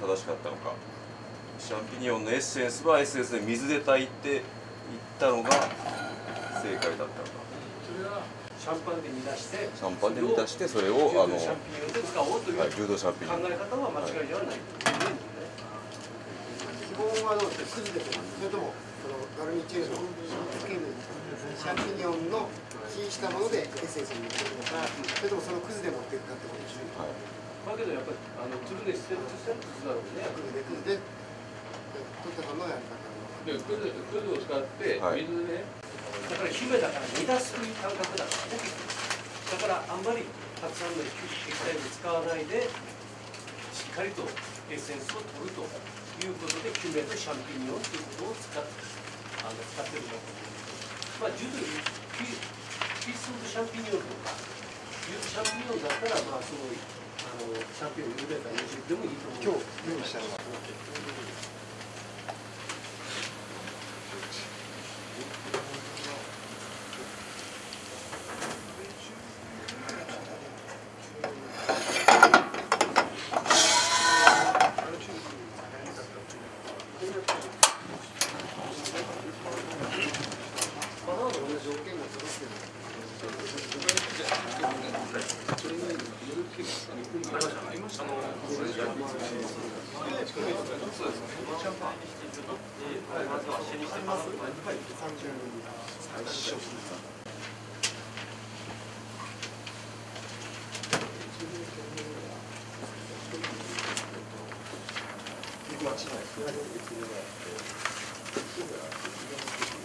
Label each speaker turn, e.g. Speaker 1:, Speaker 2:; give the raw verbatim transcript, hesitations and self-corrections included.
Speaker 1: 正しかったのか。シャンピニオンのエッセンスはエッセンスで水で炊いていったのが正解だったのか。
Speaker 2: それはシャンパンで煮出して
Speaker 1: シャンパンで煮出してそれをあの
Speaker 2: シャンピニオンで使おうという、
Speaker 1: はい、流動シャンピニオン
Speaker 2: 考え方は間違いではない。
Speaker 3: 基本はどうですか、くずでとか、それともそのガルニチュールのつけるシャンピニオンの火したものでエッセンスに入れるのか、それともそのくずで持っていくかってことでしょう。
Speaker 1: はい。
Speaker 2: だけどやっぱりあのトゥルネステルとしてはくずだろうね。
Speaker 3: くずでくずで取ったのやり方
Speaker 2: でくずくずを使って水で、だから姫だから煮出すという感覚だからね。だからあんまりたくさんの液体を使わないでしっかりとエッセンスを取るということでキュメとシャンピニオンということを使っあの使ってるんだと思う。まあジュドピピースとシャンピニオンとかシャンピニオンだったらまあすごいあのシャンピニオン茹でた煮汁でもいいと思う。
Speaker 3: 今日用意したのは間違いない。